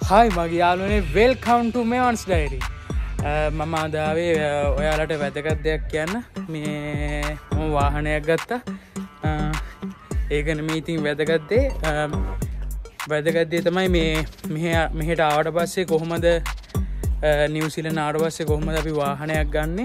Hi මගේ යාළුවනේ welcome to Mevan's Diary. මම අද ආවේ ඔයාලට වැදගත් දෙයක් කියන්න. මේ මම වාහනයක් ගත්තා. ඒක නෙමෙයි ඉතින් වැදගත් දේ. වැදගත් දේ තමයි මේ මෙහෙට ආවට පස්සේ කොහොමද නිව්සීලන්ත ආවට පස්සේ කොහොමද අපි වාහනයක් ගන්නෙ.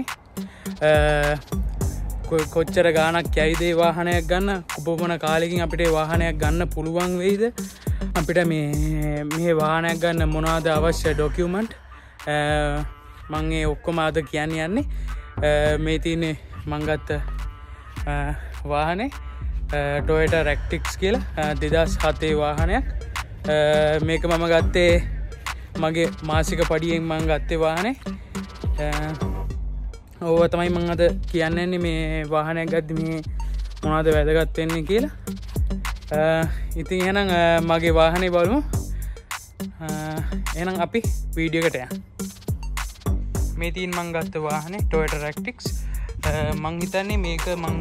කොච්චර ගාණක් යයිද ඒ වාහනයක් ගන්න, කොපමණ කාලෙකින් අපිට වාහනයක් ගන්න පුළුවන් වෙයිද, අපිට මේ වාහනයක් ගන්න මොනවද අවශ්‍ය ඩොකියුමන්ට්, මම ඒ ඔක්කොම අද කියන්න යන්නේ. මේ තියෙන්නේ මං ගත්ත වාහනේ Toyota Rectix කියලා 2007 වාහනයක්. මේක මම ගත්තේ මගේ මාසික පඩියෙන් මං ගත්තේ වාහනේ. ඕව තමයි මං අද කියන්නන්නේ මේ වාහනයක් ගද්දි මේ මොනවද වැදගත් වෙන්නේ කියලා. ඉතින් එහෙනම් මගේ වාහනේ බලමු. එහෙනම් අපි වීඩියෝ එකට යමු. මේ තියෙන මං ගත්ත වාහනේ Toyota Rectix. මං හිතන්නේ මේක මං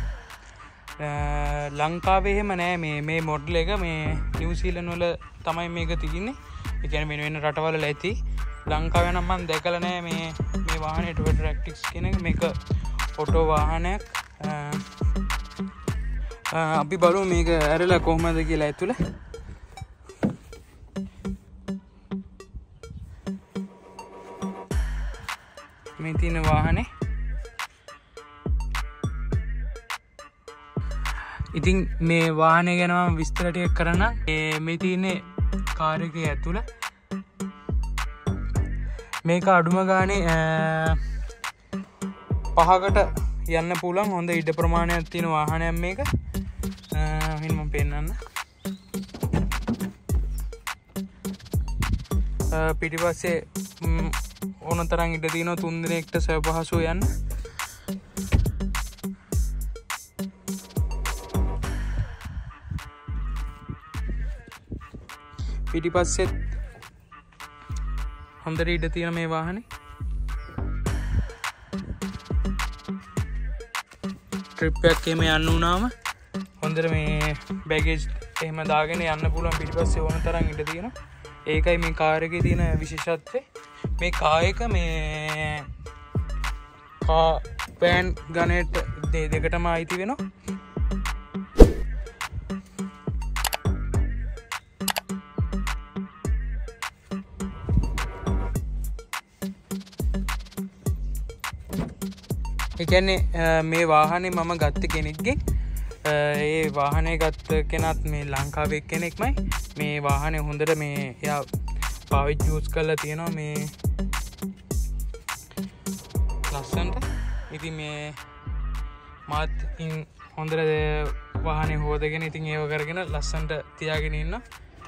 ලංකාවේ එහෙම නෑ මේ මොඩල් එක. මේ නිව්සීලන්ත වල තමයි මේක තියෙන්නේ. ඒ කියන්නේ වෙන රටවල ඇති. ලංකාවේ නම් මම දැකලා නෑ මේ වාහනේ Toyota Rectix කියන එක. මේක ඔටෝ වාහනයක්. අපි බලමු මේක ඇරලා කොහමද කියලා ඇතුළේ. මේ තියෙන වාහනේ. ඉතින් මේ වාහනේ ගැන මම විස්තර ටිකක් කරන්න. මේ තියෙන්නේ කාර් එකේ ඇතුළේ. මේක අඩුම ගානේ 5කට යන්න පුළුවන් හොඳ ඉඩ ප්‍රමාණයක් තියෙන වාහනයක් මේක. මම පෙන්නන්න. පිටිපස්සේ ඕන තරම් ඉඩ තියෙනවා 3 දිනකට සපහසුව යන්න. පිටිපස්සෙත් හොඳට ඉඩ තියෙන මේ වාහනේ. ට්‍රිප් එකක් එහෙම යන්න වුණාම හොඳට මේ බෑගේජ් එහෙම දාගෙන යන්න පුළුවන්. පිටිපස්සේ ඕන තරම් ඉඩ තියෙනවා. ඒකයි මේ කාර් එකේ තියෙන විශේෂත්වය. මේ කාර් එක මේ වෑන් ගණයට දෙකටම අයිති වෙනවා. ඒ කියන්නේ මේ වාහනේ මම ගත්ත කෙනෙක්ගෙන්. ඒ වාහනේ ගත්ත කෙනත් මේ ලංකාවේ කෙනෙක්මයි. මේ වාහනේ හොඳට මේ එයා පාවිච්චි යූස් කරලා තියෙනවා මේ ලස්සනට. ඉතින් මේ මාත් හොඳට වාහනේ හොදගෙන ඉතින් ඒව කරගෙන ලස්සනට තියාගෙන ඉන්නවා.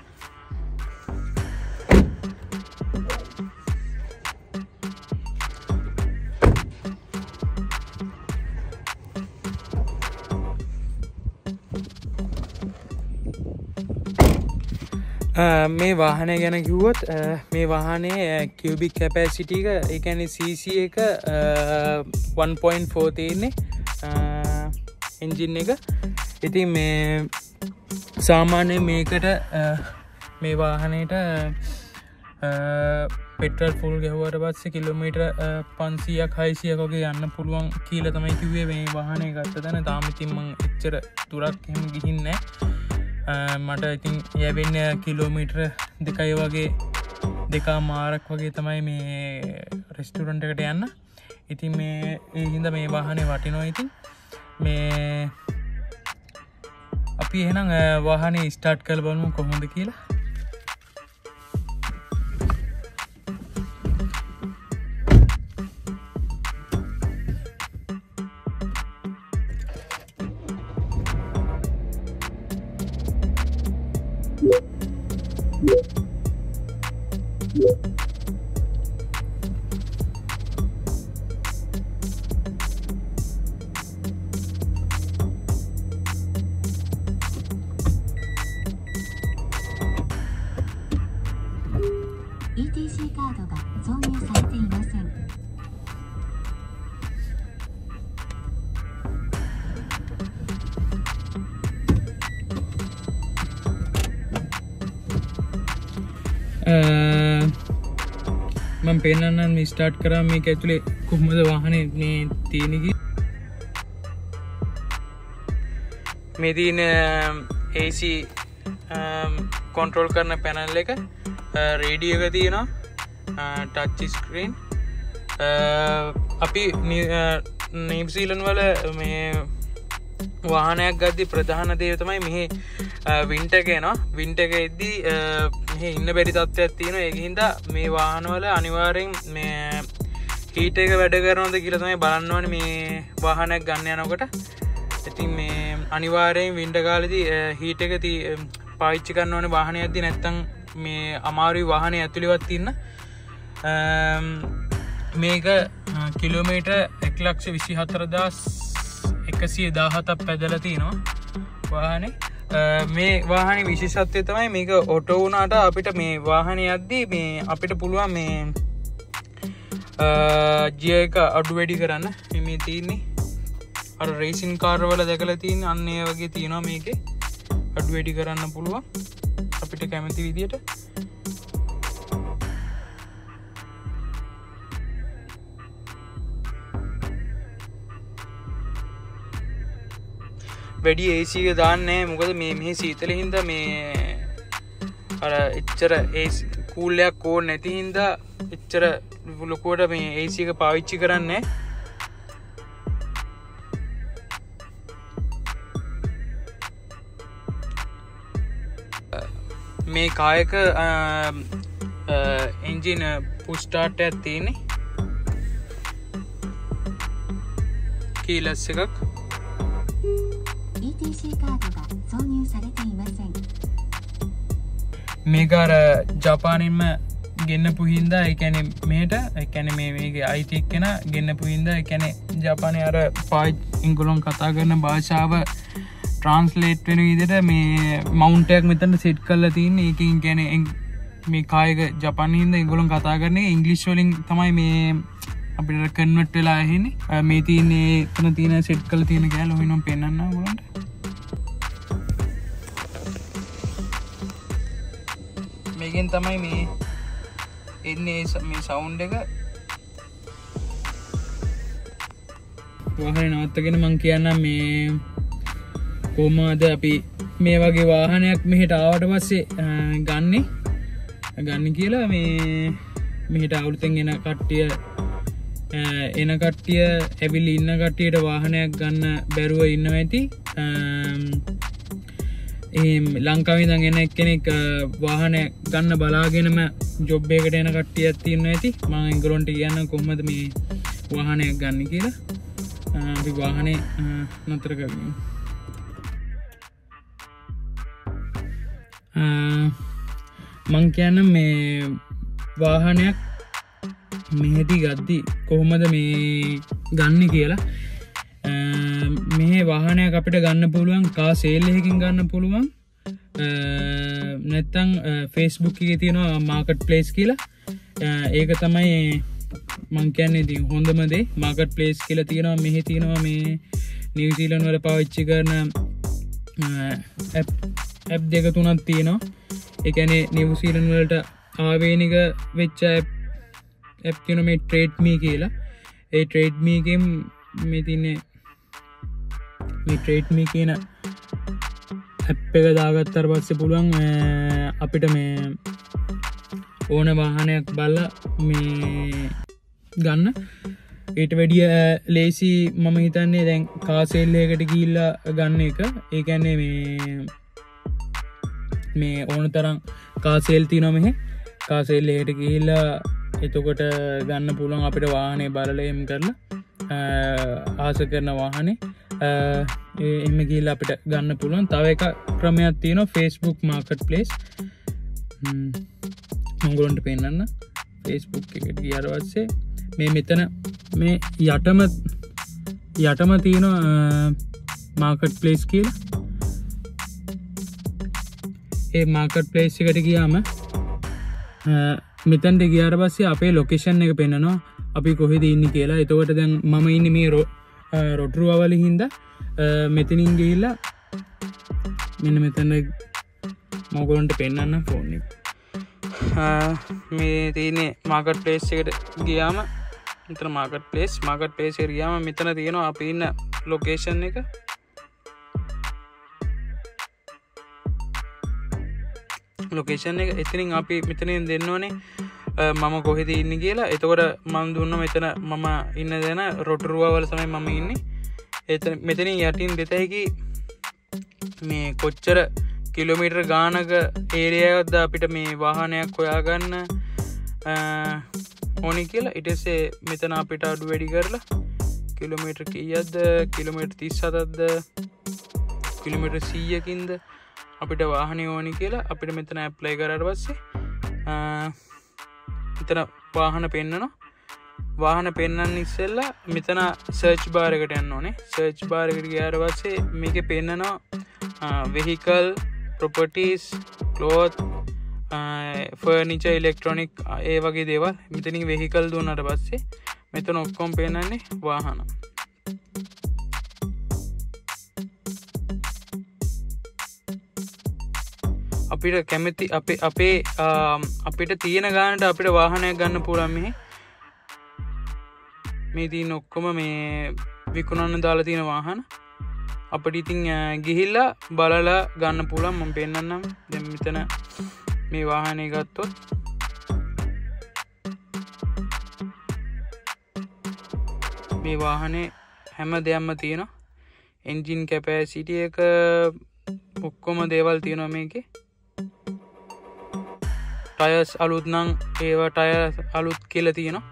මේ වාහනය ගැන කිව්වොත් මේ වාහනේ කියුබික් කැපැසිටි එක, ඒ කියන්නේ cc එක 1.4 තියෙන්නේ එන්ජින් එක. ඉතින් මේ සාමාන්‍ය මේකට මේ වාහනේට පෙට්‍රල් ෆුල් ගැහුවට පස්සේ කිලෝමීටර් 500ක් 600ක් වගේ යන්න පුළුවන් කියලා තමයි කිව්වේ මේ වාහනේ ගත්ත තැන. තාම ඉතින් මම එච්චර දුරක් එහෙම ගිහින් නැහැ. මට ඉතින් යැවෙන්න කිලෝමීටර් 2 වගේ 2.5 වගේ තමයි මේ රෙස්ටුරන්ට් එකට යන්න. ඉතින් මේ ඒ හින්දා මේ වාහනේ වටිනවා. ඉතින් මේ අපි එහෙනම් වාහනේ ස්ටාර්ට් කරලා බලමු කොහොමද කියලා. ETC カードが挿入されていません。 මම පෙන්නන්නම් මේ ස්ටාර්ට් කරා මේක ඇතුලේ කොහොමද වාහනේ මේ තියෙන්නේ කියලා. මේ තියෙන AC control කරන panel එක radio එක තියෙනවා touch screen. අපි නිව්සීලන්ඩ් වල මේ වාහනයක් ගද්දි ප්‍රධාන දේ තමයි මෙහි වින්ටර් එක එනවා. වින්ටර් එක එද්දී මෙහි ඉන්න බැරි තත්ත්වයක් තියෙනවා. ඒක හින්දා මේ වාහනවල අනිවාර්යෙන් මේ හීට් එක වැඩ කරනවද කියලා තමයි බලන්න ඕනේ මේ වාහනයක් ගන්න යනකොට. ඉතින් මේ අනිවාර්යෙන් වින්ටර් කාලෙදී හීට් එක පාවිච්චි කරන්න ඕනේ වාහනේ යද්දි. නැත්තම් මේ අමාරුයි වාහනේ ඇතුළේවත් ඉන්න. මේක කිලෝමීටර් 1,24,117ක් පැදලා තිනවා වාහනේ. මේ වාහනේ විශේෂත්වය තමයි මේක ඔටෝ වුණාට අපිට මේ වාහනේ යද්දී මේ අපිට පුළුවන් මේ ගියර් එක අඩු වැඩි කරන්න. මේ තියෙන්නේ අර රේසින් කාර් වල දැකලා තියෙන අන්න ඒ වගේ තියෙනවා මේකේ. අඩු වැඩි කරන්න පුළුවන් අපිට කැමති විදියට. වැඩි AC එක දාන්නේ මොකද මේ මෙහි සීතල හින්දා මේ අර එච්චර AC කූල් එකක් ඕනේ නැති හින්දා එච්චර ලොකුවට මේ AC එක පාවිච්චි කරන්නේ. මේ කායක එන්ජින් පුෂ් ස්ටාර්ට් එකක් තියෙන්නේ. කීලස් එකක්. ETC カードが挿入されていません。 මේක අර ජපානින්ම ගෙන්නපු හින්දා ඒ කියන්නේ මෙහෙට ඒ කියන්නේ මේකේ අයිති එක්කෙන ගෙන්නපු හින්දා ඒ කියන්නේ ජපානයේ අර ඉංග්‍රීසියෙන් කතා කරන භාෂාව ට්‍රාන්ස්ලේට් වෙන විදිහට මේ මවුන්ට් එකක් මෙතන සෙට් කරලා තියෙන්නේ. ඒකෙන් කියන්නේ මේ කායක ජපානයේ හින්දා ඉංග්‍රීසියෙන් කතා කරන එක ඉංග්‍රීසි වලින් තමයි මේ අපිට කන්වර්ට් වෙලා එන්නේ. මේ තියෙන්නේ එතන තියෙන සෙට් කරලා තියෙන කෑල්ල ඔහිනම් පෙන්නන්න ඕගොල්ලන්ට. මේකෙන් තමයි මේ එන්නේ මේ සවුන්ඩ් එක. වාහනේ නවත්තගෙන මං කියන්නම් මේ කොහොමද අපි මේ වගේ වාහනයක් මෙහෙට ආවට පස්සේ ගන්න කියලා. මේ මෙහෙට අවුරුතෙන් එන කට්ටිය ඇවිල්ලා ඉන්න කට්ටියට වාහනයක් ගන්න බැරුව ඉන්නවා ඇති. ලංකාවේ ඉඳන් එන එක්කෙනෙක් වාහනයක් ගන්න බලාගෙනම ජොබ් එකකට එන කට්ටියක් තියෙනවා ඇති. මම ඒගොල්ලන්ට කියන්නම් කොහොමද මේ වාහනයක් ගන්න කියලා. අපි වාහනේ නතර කරමු. මං කියන්නම් මේ වාහනයක් මෙහෙදි ගද්දි කොහොමද මේ ගන්න කියලා. මේ වාහනයක් අපිට ගන්න පුළුවන් කා සේල් එකකින් ගන්න පුළුවන්. නැත්තම් Facebook එකේ තියෙනවා මාකට් ප්ලේස් කියලා. ඒක තමයි මං කියන්නේ ඉතින් හොඳම දේ. මාකට් ප්ලේස් කියලා තියෙනවා. මෙහි තියෙනවා මේ නිව්සීලන්ඩ් වල පාවිච්චි කරන ඇප් දෙක තුනක් තියෙනවා. ඒ කියන්නේ නිව්සීලන්ඩ් වලට ආවේනික වෙච්ච ඇප් තියෙනවා මේ ට්‍රේඩ්මී කියලා. ඒ ට්‍රේඩ්මී එකෙන් මේ තින්නේ මේ ට්‍රේඩ්මී කියන ඇප් එක දාගත්තාට පස්සේ පුළුවන් අපිට මේ ඕන වාහනයක් බලලා මේ ගන්න. ඊට වැඩිය ලේසි මම හිතන්නේ දැන් කාර් සේල් එකකට ගිහිල්ලා ගන්න එක. ඒ කියන්නේ මේ ඕන තරම් කාර් සේල් තියෙනවා මෙහෙ. කාර් සේල් එකට ගිහිල්ලා එතකොට ගන්න පුළුවන් අපිට වාහනේ බලලා එම් කරලා ආස කරන වාහනේ එහෙම ගිහිල්ලා අපිට ගන්න පුළුවන්. තව එක ක්‍රමයක් තියෙනවා Facebook Marketplace. මම ඔයගොල්ලන්ට පෙන්නන්න. Facebook එකට ගියාට පස්සේ මේ මෙතන මේ යටම තියෙනවා Marketplace කියලා. ඒ Marketplace එකට ගියාම මෙතන්ට ගියාට පස්සේ අපේ ලොකේෂන් එක පෙන්නනවා අපි කොහෙද ඉන්නේ කියලා. එතකොට දැන් මම ඉන්නේ මේ රොටරුවවල හින්දා මෙතනින් ගිහිල්ලා මෙන්න මෙතන මම ඔයගොල්ලන්ට පෙන්නන්න ෆෝන් එක. මේ තියෙන්නේ මාකට් ප්ලේස් එකට ගියාම මෙතන මාකට් ප්ලේස් එකට ගියාම මෙතන තියෙනවා අපි ඉන්න ලොකේෂන් එක. ලොකේෂන් එක එතනින් අපි මෙතනින් දෙන්න ඕනේ මම කොහෙද ඉන්නේ කියලා. එතකොට මම දුන්න මෙතන මම ඉන්න දෙන රොටරුවා වල තමයි මම ඉන්නේ. එතන මෙතනින් යටින් දෙත හැකි මේ කොච්චර කිලෝමීටර් ගානක ඒරියාවක්ද අපිට මේ වාහනයක් හොයාගන්න ඕනේ කියලා. ඊට පස්සේ මෙතන අපිට අඩු වැඩි කරලා කිලෝමීටර් කීයක්ද, කිලෝමීටර් 37ක්ද, කිලෝමීටර් 100කින්ද අපිට වාහනේ ඕනේ කියලා අපිට මෙතන ඇප්ලයි කරාට පස්සේ මෙතන වාහන පෙන්නනවා. වාහන පෙන්වන්න ඉස්සෙල්ලා මෙතන සර්ච් බාර් එකට යන්න ඕනේ. සර්ච් බාර් එකට ගියාට පස්සේ මේකේ පෙන්නනවා vehicle, properties, cloth, furniture, electronic ඒ වගේ දේවල්. මෙතනින් vehicle දුන්නාට පස්සේ මෙතන ඔක්කොම පෙන්නන්නේ වාහන. අපිට කැමති අපිට තියෙන ගානට අපිට වාහනයක් ගන්න පුළුවන්. මේ තියෙන ඔක්කොම මේ විකුණන්න දාලා තියෙන වාහන අපිට ඉතින් ගිහිල්ලා බලලා ගන්න පුළුවන්. මම පෙන්නන්නම්. දැන් මෙතන මේ වාහනේ ගත්තොත් මේ වාහනේ හැම දෙයක්ම තියෙනවා. එන්ජින් කැපැසිටි එක ඔක්කොම දේවල් තියෙනවා මේකේ. ටයර්ස් අලුත් නම් ඒවා ටයර් අලුත් කියලා තියෙනවා.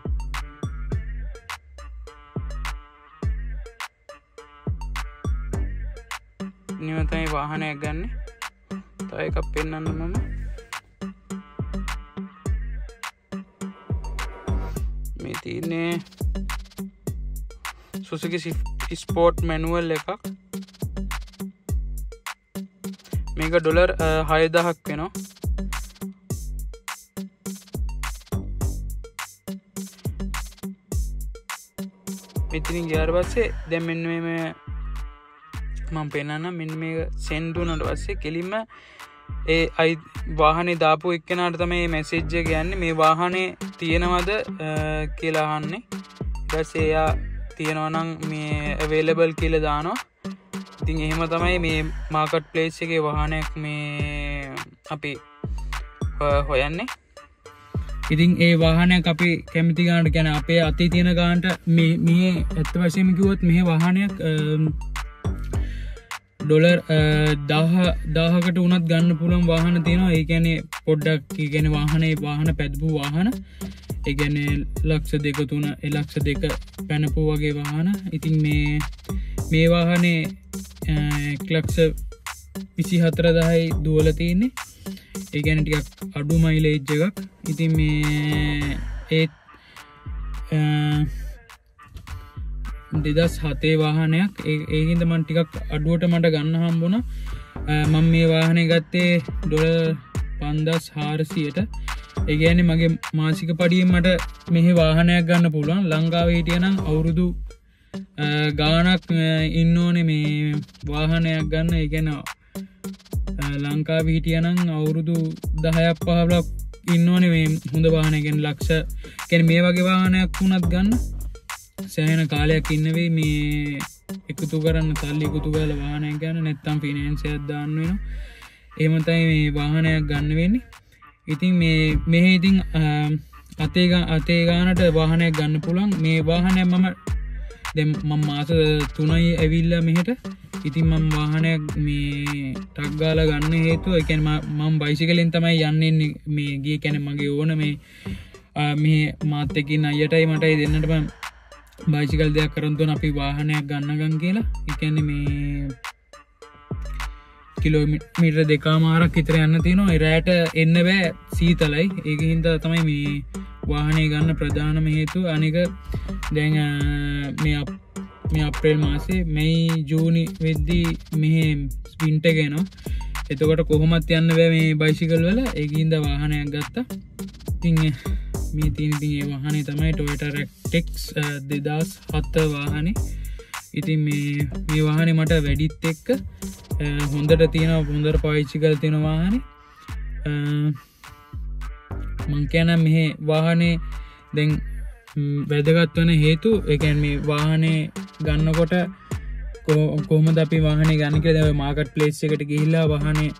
නිවතයි වාහනයක් ගන්න. තව එකක් පෙන්නන්න මම. මේ තියෙන්නේ Suzuki Sport manual එකක්. මේක ඩොලර් 6000ක් වෙනවා. මෙතනින් ගියාට පස්සේ දැන් මෙන්න මේ මම පෙන්නන්න. මෙන්න මේක සෙන්ඩ් වුණාට පස්සේ කෙලින්ම ඒ වාහනේ දාපු එක්කෙනාට තමයි මේ මැසේජ් එක යන්නේ. මේ වාහනේ තියෙනවද කියලා අහන්නේ. ඊට පස්සේ එයා තියෙනවා නම් මේ available කියලා දානවා. ඉතින් එහෙම තමයි මේ මාකට් ප්ලේස් එකේ වාහනයක් මේ අපි හොයන්නේ. ඉතින් ඒ වාහනයක් අපි කැමති ගානට කියන්නේ අපේ අතේ තියෙන ගානට මේ ඇත්ත වශයෙන්ම කිව්වොත් මේ වාහනයක් ඩොලර් 1000කට උනත් ගන්න පුළුවන් වාහන තියෙනවා. ඒ කියන්නේ පොඩ්ඩක් ඒ කියන්නේ වාහන පැදපු වාහන. ඒ කියන්නේ ලක්ෂ 2-3 ලක්ෂ 2 පැනපු වගේ වාහන. ඉතින් මේ වාහනේ 1,24,000යි දුවලා තියෙන්නේ. ඒ කියන්නේ ටිකක් අඩු මයිලේජ් එකක්. ඉතින් මේ 2007 වාහනයක්. ඒකින්ද මම ටිකක් අඩුවට මට ගන්න හම්බුණා. මම මේ වාහනේ ගත්තේ ඩොලර් 5400ට. ඒ කියන්නේ මගේ මාසික පඩියෙන් මට මෙහි වාහනයක් ගන්න පුළුවන්. ලංකාවේ හිටියනම් අවුරුදු ගානක් ඉන්න ඕනේ මේ වාහනයක් ගන්න. ඒ කියන්නේ ලංකාවේ හිටියනම් අවුරුදු 10ක් 15ක් ඉන්න ඕනේ මේ හොඳ වාහනයක්. කියන්නේ ලක්ෂ කියන්නේ මේ වගේ වාහනයක් වුණත් ගන්න සෑහෙන කාලයක් ඉන්න වෙයි. මේ එකතු කරන්න සල්ලි එකතු කරලා වාහනයක් ගන්න. නැත්නම් ෆිනෑන්ස් එකක් දාන්න වෙනවා. එහෙම තමයි මේ වාහනයක් ගන්න වෙන්නේ. ඉතින් මේ ඉතින් අතේ ගානට වාහනයක් ගන්න පුළුවන්. මේ වාහනයක් මම මාස 3යි ඇවිල්ලා මෙහෙට. ඉතින් මම වාහනයක් මේ ටක් ගාලා ගන්න හේතුව ඒ කියන්නේ මම බයිසිකලෙන් තමයි යන්නේ මේ ගියේ. කියන්නේ මගේ ඕන මේ මාත් එක්කින් අයියටයි මටයි දෙන්නටම බයිසිකල් දෙයක් කරන් දුන්න අපි වාහනයක් ගන්නගම් කියලා. ඒ කියන්නේ මේ කිලෝමීටර් 2මාරක් විතර යන්න තියෙනවා. ඒ රැට එන්න බෑ සීතලයි. ඒක හින්දා තමයි මේ වාහනේ ගන්න ප්‍රධානම හේතුව. අනික දැන් මේ අප්‍රේල් මාසේ මැයි ජූනි වෙද්දී මෙහෙ වින්ටර් ගෙනවා. එතකොට කොහොමත් යන්න බෑ මේ බයිසිකල් වල. ඒක හින්දා වාහනයක් ගත්තා. ඉතින් මේ තියෙන ඒ වාහනේ තමයි Toyota Rectex 2007 වාහනේ. ඉතින් මේ වාහනේ මට වැඩිත් එක්ක හොඳට තියෙනවා. හොඳට පාවිච්චි කරලා තියෙන වාහනේ. මං කියන මෙහි වාහනේ දැන් වැදගත් වන හේතු ඒ කියන්නේ මේ වාහනේ ගන්නකොට කොහොමද අපි වාහනේ ගන්න කියලා දැන් මාකට් ප්ලේස් එකට ගිහිල්ලා වාහනේ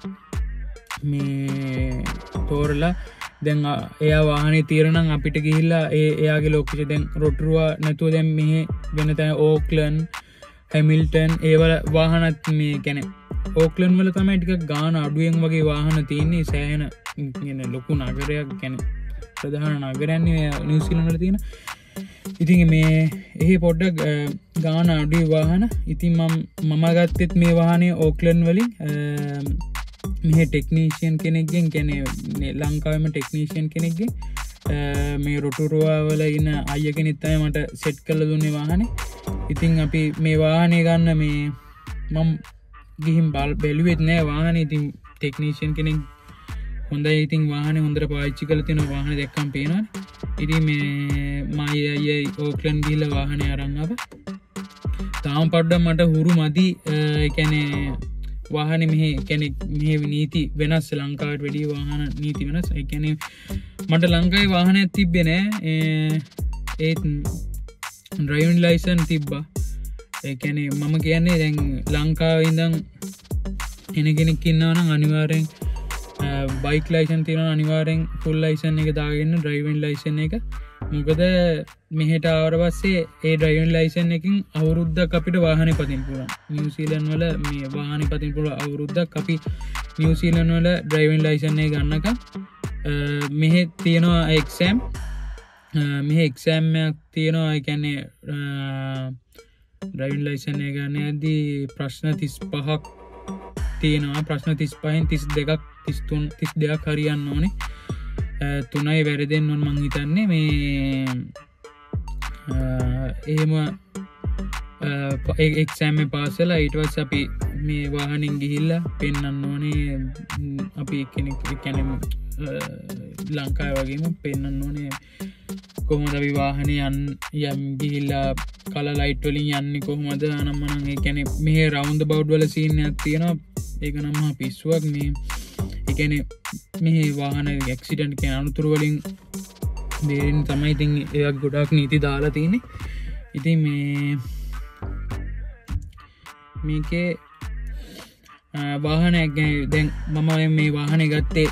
මේ තෝරලා දැන් එයා වාහනේ తీරනම් අපිට ගිහිල්ලා එයාගේ ලොකේෂන් දැන් රොටරුවා නැතුව දැන් මෙහි වෙන තැන ඕක්ලන්ඩ් හැමිල්ටන් ඒවල වාහනත් මේ කියන්නේ ඕක්ලන්ඩ් වල තමයි ටිකක් ගාන අඩුවෙන් වගේ වාහන තියෙන්නේ සෑහෙන කියන්නේ ලොකු නගරයක් කියන්නේ ප්‍රධාන නගරයන්නේ නිව්සීලන්ත වල තියෙන. ඉතින් මේ එහි පොඩ්ඩක් ගාන අඩුයි වාහන. ඉතින් මම ගත්තෙත් මේ වාහනේ ඕක්ලන්ඩ් වලින් මෙහි ටෙක්නීෂියන් කෙනෙක්ගෙන් කියන්නේ ලංකාවෙම ටෙක්නීෂියන් කෙනෙක්ගෙන් මේ රොටුරුවා වල ඉන්න අයියා කෙනෙක් තමයි මට සෙට් කරලා දුන්නේ වාහනේ. ඉතින් අපි මේ වාහනේ ගන්න මේ මම ගිහින් බැලුවෙත් නෑ වාහනේ. ඉතින් ටෙක්නීෂියන් කෙනෙක් හොඳයි. ඉතින් වාහනේ හොඳට පාවිච්චි කරලා තියෙන වාහනේ දැක්කම පේනවනේ. ඉතින් මේ මයි අයියයි ඕක්ලන්ඩ් ගිහලා වාහනේ අරන් ආවා. තාම පොඩ්ඩක් මට හුරු මදි. ඒ කියන්නේ වාහනේ මෙහි නීති වෙනස් ලංකාවට වැඩිය වාහන නීති වෙනස්. ඒ කියන්නේ මට ලංකාවේ වාහනයක් තිබ්බේ නෑ. ඒත් ඩ්‍රයිවිං ලයිසන්ස් තිබ්බා. ඒ කියන්නේ මම කියන්නේ දැන් ලංකාවේ ඉඳන් එන කෙනෙක් ඉන්නවා නම් අනිවාර්යෙන් බයික් ලයිසන් තියෙනවා අනිවාර්යෙන් ෆුල් ලයිසන් එක දාගෙන ඩ්‍රයිවිං ලයිසන් එක. මොකද මෙහෙට ආවට පස්සේ ඒ ඩ්‍රයිවිං ලයිසන් එකකින් අවුරුද්දක් අපිට වාහනේ පදින්න පුළුවන්. නිව්සීලන්ත වල මේ වාහනේ පදින්න පුළුවන් අවුරුද්දක් අපි නිව්සීලන්ත වල ඩ්‍රයිවිං ලයිසන් එක ගන්නකම් මෙහෙ තියෙනවා එක්සෑම්. මෙහෙ එක්සෑම් එකක් තියෙනවා. ඒ කියන්නේ ඩ්‍රයිවිං ලයිසන් එක ගන්න යද්දී ප්‍රශ්න 35ක් තියෙනවා. ප්‍රශ්න 35න් 32ක් 32ක් හරියන්න ඕනේ. 3යි වැරදෙන්න ඕන මං හිතන්නේ. මේ එහෙම එක්සෑම් එක පාස් වෙලා ඊට පස්සේ අපි මේ වාහනෙන් ගිහිල්ලා පෙන්නන්න ඕනේ. අපි කෙනෙක් කියන්නේ ලංකාවේ වගේම පෙන්නන්න ඕනේ කොහොමද අපි වාහනේ යම් ගිහිල්ලා කලර් ලයිට් වලින් යන්නේ කොහොමද අනම්මනම්. ඒ කියන්නේ මෙහෙ රවුන්ඩ් බවුඩ් වල සීන් එකක් තියෙනවා. ඒක නම් මහා පිස්සුවක්. මේ ඒ කියන්නේ මෙහි වාහන ඇක්සිඩන්ට් කියන අනතුරු වලින් බේරෙන්න තමයි ඉතින් ඒක ගොඩක් නීති දාලා තියෙන්නේ. ඉතින් මේකේ වාහනයක් ගැන දැන් මම මේ වාහනේ ගත්තේ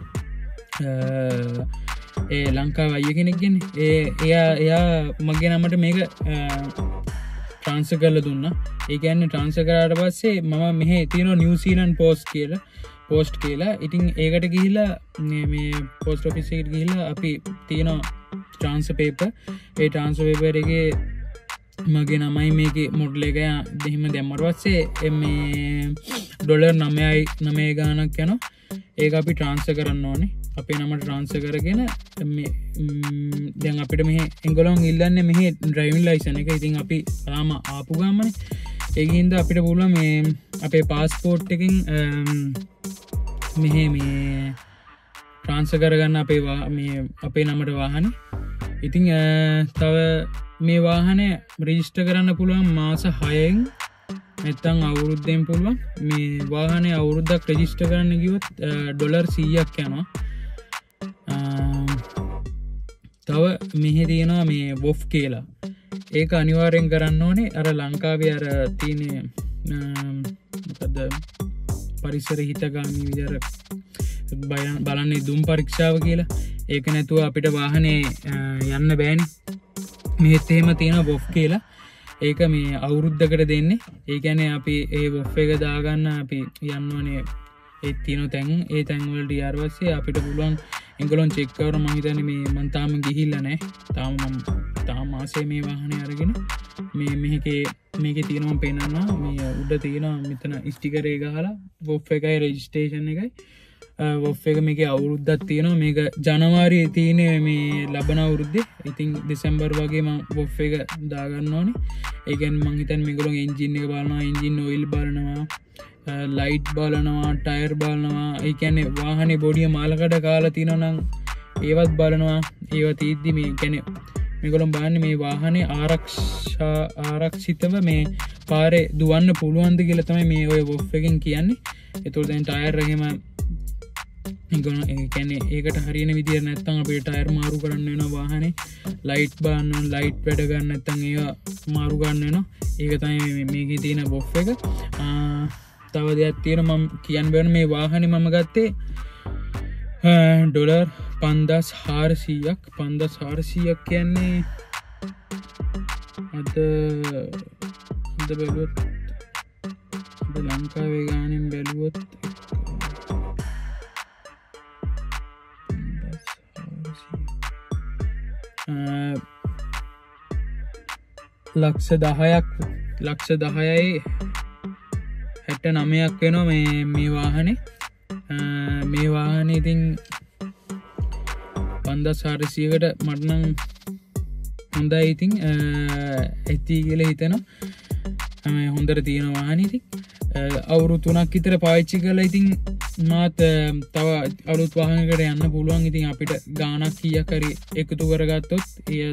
ඒ ලංකාවේ අයියා කෙනෙක් ගෙන්නේ. එයා මගේ නමට මේක ට්‍රාන්ස්ෆර් කරලා දුන්නා. ඒ කියන්නේ ට්‍රාන්ස්ෆර් කරාට පස්සේ මම මෙහෙ තියෙනවා නිව්සීලන්ත පෝස්ට් කියලා. ඉතින් ඒකට ගිහිල්ලා මේ පෝස්ට් ඔෆිස් එකට ගිහිල්ලා අපි තියෙනවා ට්‍රාන්ස්ෆර් පේපර්. ඒ ට්‍රාන්ස්ෆර් පේපර් එකේ මගේ නමයි මේකේ මොඩල් එක දෙහිම දැම්මට පස්සේ මේ ඩොලර් 9 ගානක් යනවා. ඒක අපි ට්‍රාන්ස්ෆර් කරන්න ඕනේ. අපේ නමට ට්‍රාන්ස්ෆර් කරගෙන මේ දැන් අපිට මෙහෙ එංගලොන් ඉල්ලන්නේ මෙහෙ ඩ්‍රයිවිං ලයිසන් එක. ඉතින් අපි තාම ආපු ගාමනේ. ඒකින්ද අපිට පුළුවන් මේ අපේ පාස්පෝර්ට් එකකින් මෙහෙ මේ ට්‍රාන්ස්ෆර් කරගන්න අපේ නමට වාහනේ. ඉතින් තව මේ වාහනේ රෙජිස්ටර් කරන්න පුළුවන් මාස 6න් නැත්තම් අවුරුද්දෙන් පුළුවන්. මේ වාහනේ අවුරුද්දක් රෙජිස්ටර් කරන්න ගියොත් ඩොලර් 100ක් යනවා. තව මෙහි තියෙනවා මේ වොෆ් කියලා. ඒක අනිවාර්යෙන් කරන්න ඕනේ. අර ලංකාවේ අර තියෙන මොකද පරිසර හිතගාමී විදියට බලන්නේ දුම් පරීක්ෂාව කියලා. ඒක නැතුව අපිට වාහනේ යන්න බෑනේ. මෙහෙත් එහෙම තියෙන වොෆ් කියලා. ඒක මේ අවුරුද්දකට දෙන්නේ. ඒ කියන්නේ අපි ඒ වොෆ් එක දාගන්න අපි යන්න ඕනේ ඒ තියෙන තැන්. ඒ තැන් වලට ඊට පස්සේ අපිට පුළුවන් එංගලොන් චෙක් කරලා මම හිතන්නේ මම තාම ගිහිල්ලා නැහැ. තාම මාසේ මේ වාහනේ අරගෙන මේකේ තියෙනවා පේනවා. මේ උඩ තියෙනවා මෙතන ස්ටිකර් එක ගහලා වොෆ් එකයි රෙජිස්ට්‍රේෂන් එකයි. වොෆ් එක මේකේ අවුරුද්දක් තියෙනවා. මේක ජනවාරියේ තියෙන්නේ මේ ලබන අවුරුද්දේ. ඉතින් දෙසැම්බර් වගේ මම වොෆ් එක දාගන්න ඕනේ. ඒ කියන්නේ මම හිතන්නේ මේගොල්ලෝ එන්ජින් එක බලනවා, එන්ජින් ඔයිල් බලනවා, ලයිට් බලනවා, ටයර් බලනවා. ඒ කියන්නේ වාහනේ බොඩිය මාලකඩ කාලා තියෙනවා නම් ඒවත් බලනවා. ඒවා තීද්දි මේ කියන්නේ මේගොල්ලෝ බලන්නේ මේ වාහනේ ආරක්ෂිතව මේ පාරේ දුවන්න පුළුවන්ද කියලා තමයි මේ ඔය වොෆ් එකෙන් කියන්නේ. ඒතකොට දැන් ටයර් එහෙම කැනෙ ඒකට හරින විදිර නැත්තං අපේ ටයර් මාරු කරන්න වෙන වාහනේ ලයිට් බාන්න ලයිට් වැඩ ගන්න නැත්තන් ඒ මාරු ගන්න වෙන ඒක තයි මේක තියෙන බොෆ් එක තව දෙයක් තියෙන මම කියන්න බැන මේ වාහනේ මම ගත්තේ ඩොලර් 5400ක් කියන්නේ අද බැලුවොත් ලංකාවේ ගානෙන් බැලුවොත් ලක්ෂ 10යි 69ක් වෙනවා මේ වාහනේ මේ වාහනේ ඉතින් 5400කට මටනම් හොඳයි ඉතින් ඇති කියලා හිතනවා හොඳට තියෙන වාහනේ ඉතින් අවුරුදු 3ක් විතර පාවිච්චි කරලා ඉතින් මාත් තව අලුත් වාහනයකට යන්න පුළුවන් ඉතින් අපිට ගාණක් කීයක් හරි එකතු කරගත්තොත් ඒ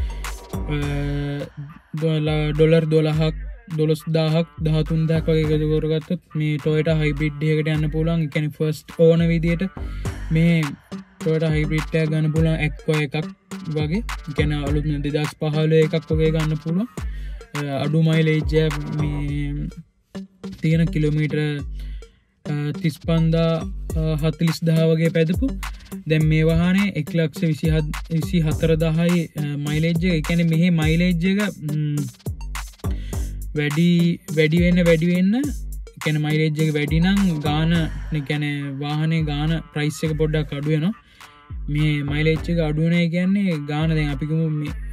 ඩොලර් 12,000ක් 13,000ක් වගේ එකතු කරගත්තොත් මේ Toyota hybrid එකකට යන්න පුළුවන්. ඒ කියන්නේ first owner විදියට මේ Toyota hybrid එක ගන්න පුළුවන් Aqua එකක් වගේ. ඒ කියන්නේ අලුත් 2015 එකක් වගේ ගන්න පුළුවන්. අඩු mileage මේ තියෙන කිලෝමීටර 35,000 වගේ පැදපු. දැන් මේ වාහනේ 1,24,000යි mileage එක. ඒ කියන්නේ මෙහි mileage එක වැඩි වෙන්න කියන මයිලේජ් එක වැඩි නම් ගාන කියන්නේ වාහනේ ගාන ප්‍රයිස් එක පොඩ්ඩක් අඩු වෙනවා මේ මයිලේජ් එක අඩු වෙනවා කියන්නේ ගාන දැන් අපි කිව්වොත්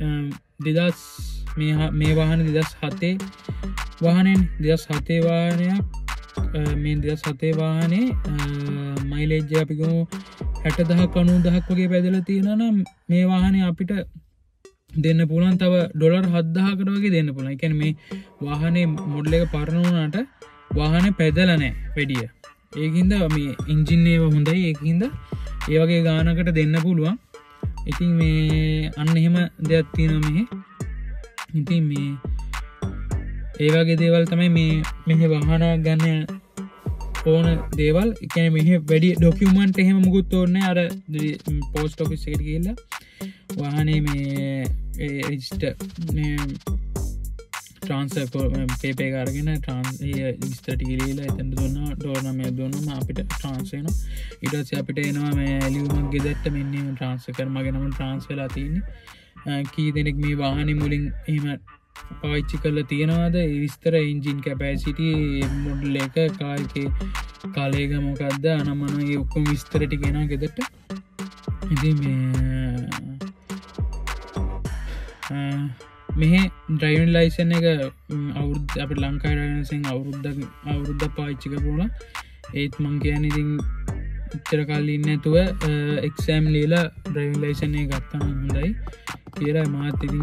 මේ වාහනේ 2007 වාහනේ 2007 වාහනයක් මේ 2007 වාහනේ මයිලේජ් එක අපි කිව්වොත් 60,000ක් 90,000ක් වගේ පැදලා තියෙනවා නම් මේ වාහනේ අපිට දෙන්න පුළුවන් තව ඩොලර් 7,000කට වගේ දෙන්න පුළුවන්. ඒ කියන්නේ මේ වාහනේ මොඩල් එක පරණ වුණාට වාහනේ පැදලා නැහැ වැඩිය. ඒකින්ද මේ එන්ජින් එක හොඳයි. ඒකින්ද ඒ වගේ ගානකට දෙන්න පුළුවන්. ඉතින් මේ අන්න එහෙම දෙයක් තියෙනවා මෙහි. ඉතින් මේ ඒ වගේ දේවල් තමයි මෙහි වාහන ගන්න ඕන දේවල්. ඒ කියන්නේ මෙහි වැඩි ડોකියුමන්ට් එහෙම මුකුත් ඕනේ නැහැ. අර පෝස්ට් ඔෆිස් එකට ගිහිල්ලා වාහනේ මේ රෙජිස්ටර් ට්‍රාන්ස්ෆර් පේපර් එක අරගෙන විස්තර ටික ලියලා එතන දුන්නා ඩෝර් නම්බර් දුන්නාම අපිට ට්‍රාන්ස්ෆර් වෙනවා. ඊට පස්සේ අපිට එනවා මේ ලියුමක් ගෙදරට මෙන්න මේ ට්‍රාන්ස්ෆර් කර මගේ නම ට්‍රාන්ස්ෆර් වෙලා තියෙන්නේ. කී දෙනෙක් මේ වාහනේ මුලින් එහෙම පාවිච්චි කරලා තියෙනවද ඒ විස්තර එන්ජින් කැපැසිටි මොඩල් එක කාර්කේ කාලේක මොකක්ද අනමන ඒ ඔක්කොම විස්තර ටික එනවා ගෙදරට. ඉතින් මෙහි ඩ්‍රයිවිං ලයිසන් එක අවුරුද්ද අපිට ලංකාවේ ඩ්‍රයිවිං ලයිසන් අවුරුද්දක් පාවිච්චි කරපුවා. ඒත් මං කියන්නේ ඉතින් ඉතර කල් ඉන්නේ නැතුව එක්සෑම් ලියලා ඩ්‍රයිවිං ලයිසන් එක ගත්තා නම් හොඳයි කියලා මාත් ඉතින්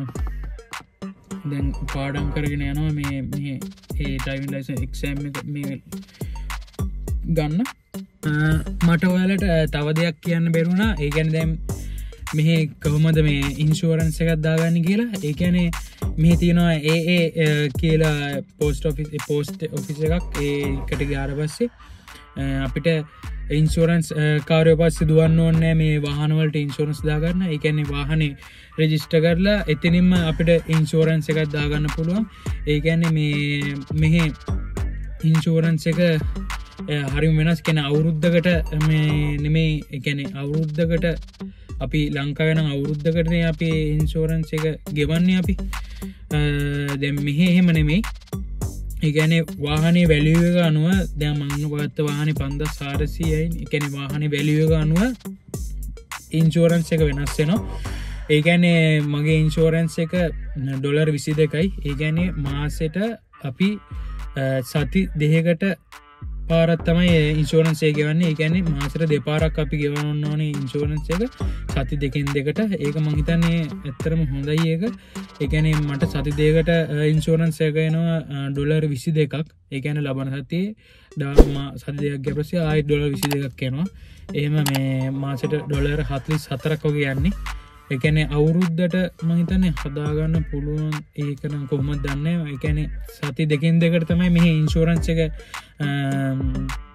දැන් පාඩම් කරගෙන යනවා මේ ඒ ඩ්‍රයිවිං ලයිසන් එක්සෑම් එක මේ ගන්න. මට ඔයාලට තව දෙයක් කියන්න බැරුණා. ඒ කියන්නේ දැන් මෙහි කොහොමද මේ ඉන්ෂුරන්ස් එකක් දාගන්න කියලා. ඒ කියන්නේ මෙහි තියෙනවා කියලා පෝස්ට් ඔෆිස් එකක්. ඒකට ගියාට පස්සේ අපිට ඉන්ෂුරන්ස් කාර්යය පස්සේ දුවන්න ඕනේ මේ වාහන වලට ඉන්ෂුරන්ස් දාගන්න. ඒ කියන්නේ වාහනේ රෙජිස්ටර් කරලා එතනින්ම අපිට ඉන්ෂුරන්ස් එකක් දාගන්න පුළුවන්. ඒ කියන්නේ මෙහි ඉන්ෂුරන්ස් එක හරිම වෙනස්. කියන්නේ අවුරුද්දකට මේ නෙමෙයි. ඒ කියන්නේ අවුරුද්දකට අපි ලංකාවේ නම් අවුරුද්දකට අපි ඉන්ෂුරන්ස් එක ගෙවන්නේ අපි. දැන් මෙහි එහෙම නෙමෙයි. ඒ කියන්නේ වාහනේ වැලියු එක අනුව දැන් මම ගත්ත වාහනේ 5400යි. ඒ කියන්නේ වාහනේ වැලියු එක අනුව ඉන්ෂුරන්ස් එක වෙනස් වෙනවා. ඒ කියන්නේ මගේ ඉන්ෂුරන්ස් එක ඩොලර් 22යි. ඒ කියන්නේ මාසෙට අපි සති දෙකකට පාරක් තමයි ඉන්ෂුරන්ස් එක ගෙවන්නේ. ඒ කියන්නේ මාසෙට දෙපාරක් අපි ගෙවන්න ඕනේ ඉන්ෂුරන්ස් එක සති දෙකෙන් දෙකට. ඒක මං හිතන්නේ ඇත්තටම හොඳයි ඒක. ඒ කියන්නේ මට සති දෙකකට ඉන්ෂුරන්ස් එක එනවා ඩොලර් 22ක්. ඒ කියන්නේ ලබන සතියේ සති දෙකක් ගිය පස්සේ ආයෙත් ඩොලර් 22ක් එනවා. එහෙම මේ මාසෙට ඩොලර් 44ක් වගේ යන්නේ. ඒ කියන්නේ අවුරුද්දට මම හිතන්නේ හදාගන්න පුළුවන්. ඒක නම් කොහොමද දන්නේ. ඒ කියන්නේ සති දෙකෙන් දෙකට තමයි මේ ඉන්ෂුරන්ස් එක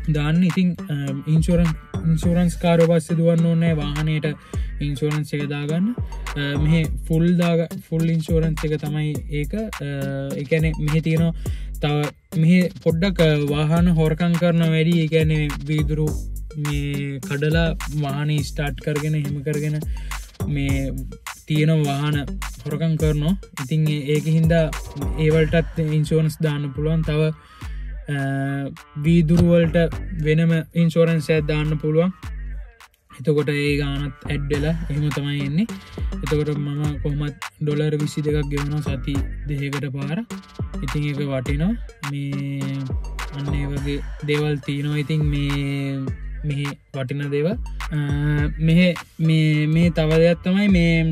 දාන්න. ඉතින් ඉන්ශුරන්ස් කාරය පස්සේ දුවන්න ඕනේ වාහනයට ඉන්ශුරන්ස් එක දාගන්න. මෙහ ෆුල් ඉන්ශුරන්ස් එක තමයි ඒක. එකන මෙහ තියෙනවා තව මෙහ පොඩ්ඩක් වාහන හෝරකං කරන වැඩි. ඒකැන වීදුරු මේ කඩලා වාහන ස්ටාර්ට් කරගෙන හෙම කරගෙන මේ තියෙන වාහන හොරකං කරනවා. ඉතින් ඒක හින්දා ඒවලටත් ඉන්ශෝරන්ස් දාන්න පුළුවන්. තව වීදුරුවලට වෙනම ඉන්ශෝරන්ස් ඇත් දාන්න පුළුවන්. එතකොට ඒ ගානත් ඇඩ්ඩලා එහෙම තමයි එන්නේ. එතකොට මම කොහමත් ඩොලර් 22ක් ගෙවනවා සති දෙකකට පාර. ඉතින් ඒක වටිනවා. මේ අන්නේ වගේ දේවල් තියෙනවා. ඉතින් මෙහි වටින දේවල් මේ තව දෙයක් තමයි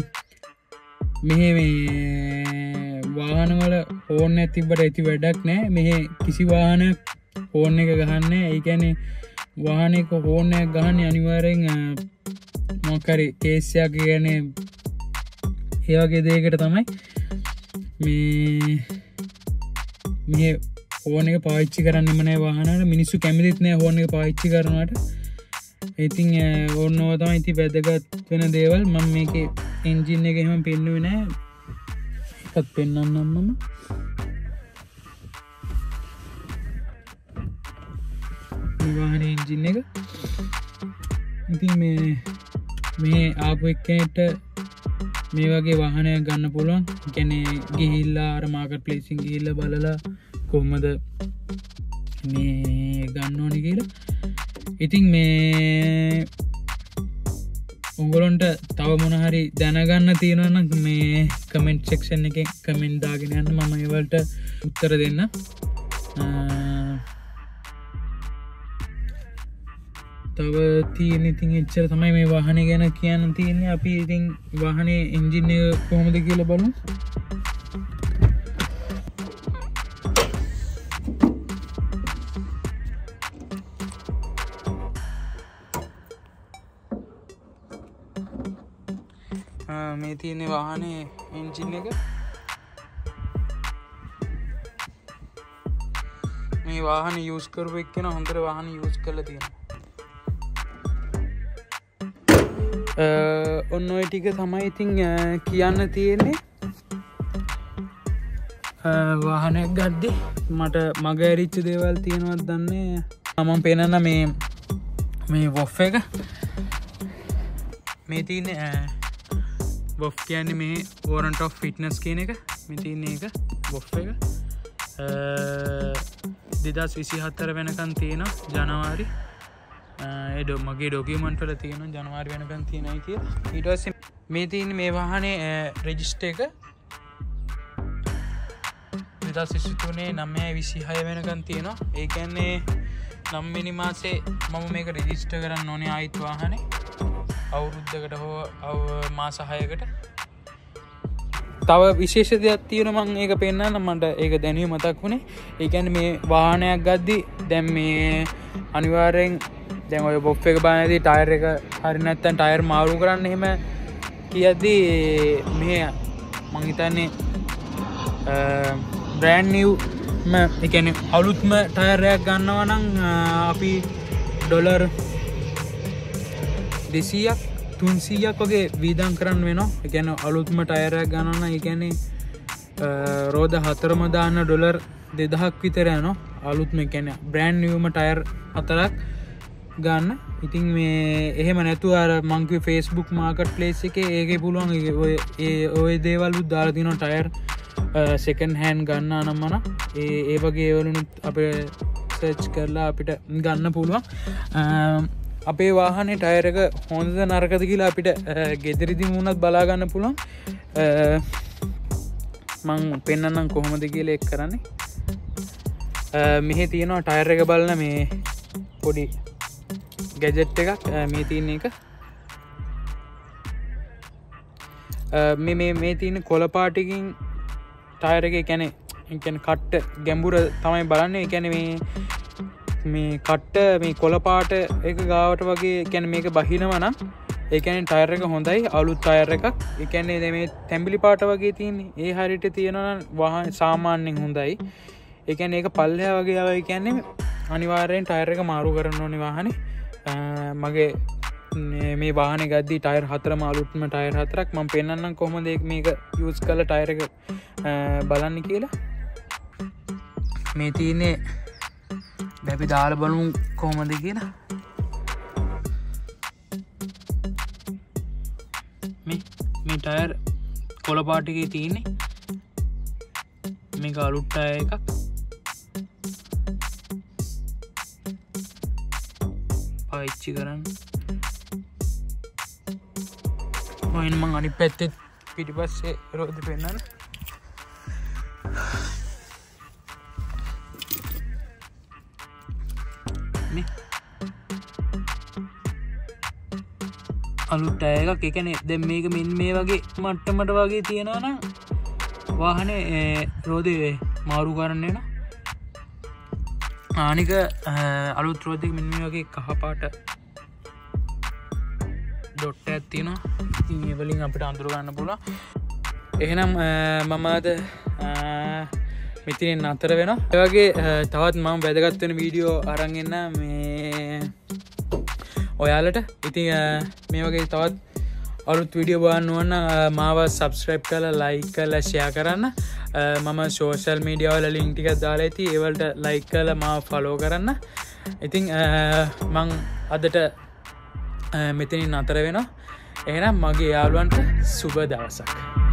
මෙහ වාහනවල ඕන්න ඇතිබට ඇති වැඩක් නෑ. මෙහ කිසි වාහනයක් ඕන්න එක ගහන්න. ඒකැනේ වාහනක හෝනයක් ගහන්න අනිවාරෙන් මොකරි කේසයක් ගැන ඒවගේ දේකට තමයි මේ ඕන එක පාච්චි කරන්න මන වාහනට මිනිස්සු කැමිරිත් නෑ හෝන එක පාච්චි කරනට. ඉතින් ඕන්නෝ තම ඉති වැදගත් වෙන දේවල් මම මේක එන්ජින් එක එහෙම පෙන්නුව නෑ. එකත් පෙන්න්නන්නම්මම වාහන එන්ජින් එක. ඉතින් මේ ආපු එක්කනට මේ වගේ වාහනය ගන්න පුළුවන්. ගැන ගිහිල්ලා අර මාකට් ප්ලේසින් ගිහිල්ල බලලා කොහොමද මේ ගන්න ඕනි කියලා. ඉතින් මේ උගලොන්ට තව මොනහරි දැනගන්න තියෙනවන මේ කමෙන්ට් සෙක්ෂන් එක කමෙන්ට් දාගෙන යන්න. මම ඒවලට උත්තර දෙන්න. තව තියෙන ඉතින් එච්චර තමයි මේ වාහනය ගැන කියන්න තියෙන්නේ. අපි ඉතින් වාහනේ එන්ජින් එක කොහොමද කියලා බලමු. මේ තියෙන වාහනේ එන්ජින් එක. මේ වාහන යූස් කරපු එක්කෙන හොඳට වාහන යූස් කරලා තියෙනවා. ඔන්න ඔය ටික තමයි ඉතින් කියන්න තියෙන්නේ. වාහනයක් ගද්දි මට මග ඇරිච්ච දේවල් තියෙනවත් දන්නේ. මම පෙනන්න මේ වොෆ් එක මේ තියන බොෆ් කියන්නේ මේ වෝරන්ට් ඔෆ් ෆිට්නස් කියන එක. මේ තියන්නේ එක බොෆ් එක 2024 වෙනකන් තියෙන ජනවාරි මගේ ඩොකියුමන්ට් වල තියෙන ජනවාරි වෙනකන් තියෙනයි කියලා. ඊට පස්සේ මේ තියෙන මේ වාහනේ රෙජිස්ටර් එක 2023 9/26 වෙනකන් තියෙනවා. ඒ කියන්නේ 9 වෙනි මාසේ මම මේක රෙජිස්ටර් කරන්න ඕනේ ආයිත් වාහනේ. අවුරුද්දකට හෝ මාස 6කට. තව විශේෂ දෙයක් තියෙනවා මම ඒක පෙන්නන්න. මට ඒක දැනුම මතක් වුණේ. ඒ කියන්නේ මේ වාහනයක් ගද්දි දැන් මේ අනිවාර්යෙන් දැන් ඔය බොෆ් එක බලනදී ටයර් එක හරි නැත්නම් ටයර් මාරු කරන්න එහෙම කියද්දී මේ මං හිතන්නේ බ්‍රෑන්ඩ් නිව් ඒ කියන්නේ අලුත්ම ටයර් එකක් ගන්නවා නම් අපි ඩොලර් 200ක් 300ක් වගේ වීදම් කරන්න වෙනවා. ඒ කියන්නේ අලුත්ම ටයර් එකක් ගන්නවා නම් ඒ කියන්නේ රෝද 4ම දාන්න ඩොලර් 2000ක් විතර යනවා. අලුත්ම ඒ කියන්නේ බ්‍රෑන්ඩ් නිව්ම ටයර් 4ක් ගන්න. ඉතින් මේ එහෙම නැතුව අර මං කිව්වේ Facebook මාකට් ප්ලේස් එකේ ඒකේ පුළුවන් ඔය දේවල් දාලා තියෙනවා ටයර් සෙකන්ඩ් හෑන්ඩ් ගන්න නම් මන ඒ වගේ වලුනුත් අපිට සර්ච් කරලා අපිට ගන්න පුළුවන්. අපේ වාහනේ ටයර් එක හොඳද නරකද කියලා අපිට ගෙදරදී වුණත් බලා ගන්න පුළුවන්. මං පෙන්නන්නම් කොහොමද කියලා ඒක කරන්නේ. මෙහි තියෙනවා ටයර් එක බලන මේ පොඩි ගැජට් එකක් මේ තියෙන එක. මේ තියෙන කොළ පාටකින් ටයර් එක කියන්නේ කට්ට ගැඹුර තමයි බලන්නේ. ඒ කියන්නේ මේ කට්ට මේ කොළ පාට එක ගාවට වගේ කියන්නේ මේක බහිනවා නම් ඒ කියන්නේ ටයර් එක හොඳයි අලුත් ටයර් එකක්. ඒ කියන්නේ මේ තැඹිලි පාට වගේ තියෙන්නේ. ඒ හරියට තියෙනවා නම් වාහන සාමාන්‍යයෙන් හොඳයි. ඒ කියන්නේ ඒක පල්ලෙහා වගේ ආවයි කියන්නේ අනිවාර්යෙන් ටයර් එක මාරු කරන්න ඕනේ වාහනේ. මගේ මේ වාහනේ ගද්දි ටයර් 4ම අලුත්ම ටයර් 4ක් මම පෙන්නන්නම් කොහොමද මේක යූස් කරලා ටයර් එක බලන්න කියලා. මේ තියෙන්නේ අපි දාලා බලමු කොහොමද කියලා. මේ ටයර් කොළ පාට එකේ තියෙන්නේ මේක අලුත් ටයර් එකක්. පාවිච්චි කරන්න. මොයින් මං අනිත් පැත්තේ පිටිපස්සේ රෝද පෙන්නන්න. මේ අලුත් ටයර් එකක්. ඒ කියන්නේ දැන් මේක මෙන්න මේ වගේ මට්ටමට වගේ තියනවා නම් වාහනේ රෝදේ මාරු කරන්න වෙනවා. ආනික අලුත් රෝද එක මෙන්න මේ වගේ කහ පාට ඩොට් එකක් තියෙනවා. ඉතින් ඒ වලින් අපිට අඳුර ගන්න පුළුවන්. එහෙනම් මම අද මෙතනින් නතර වෙනවා. ඒ වගේ තවත් මම වැදගත් වෙන වීඩියෝ අරන් එන්න මේ ඔයාලට. ඉතින් මේ වගේ තවත් අලුත් වීඩියෝ බලන්න ඕන මාව සබ්ස්ක්‍රයිබ් කරලා ලයික් කරලා ෂෙයා කරන්න. මම සෝෂල් මීඩියා වල ලින්ක් ටිකක් දාලා ඇති. ඒ වලට ලයික් කරලා මාව ෆලෝ කරන්න. ඉතින් මං අදට මෙතනින් නතර වෙනවා. එහෙනම් මගේ යාළුවන්ට සුබ දවසක්.